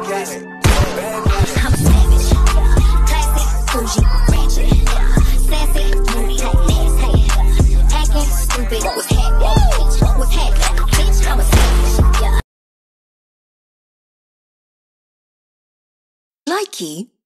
I'm a savage, classic, bougie, ratchet, sassy, moody, nasty, acting stupid. What's happening? What's happening? Bitch, I'm a savage. Likey.